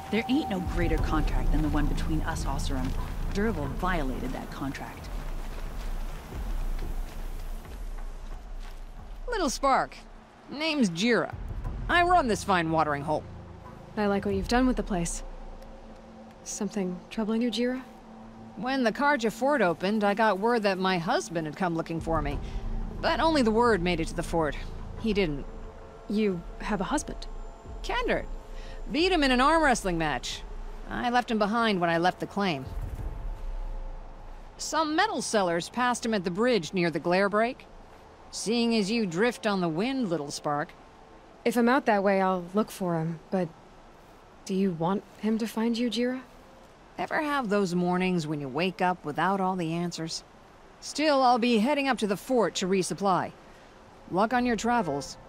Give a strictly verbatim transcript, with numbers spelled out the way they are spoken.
There ain't no greater contract than the one between us Oseram. Dervahl violated that contract. Little Spark. Name's Jira. I run this fine watering hole. I like what you've done with the place. Something troubling you, Jira? When the Carja fort opened, I got word that my husband had come looking for me. But only the word made it to the fort. He didn't. You have a husband? Kendrick. Beat him in an arm wrestling match. I left him behind when I left the claim. Some metal sellers passed him at the bridge near the glare break. Seeing as you drift on the wind, Little Spark. If I'm out that way, I'll look for him, but... do you want him to find you, Jira? Ever have those mornings when you wake up without all the answers? Still, I'll be heading up to the fort to resupply. Luck on your travels.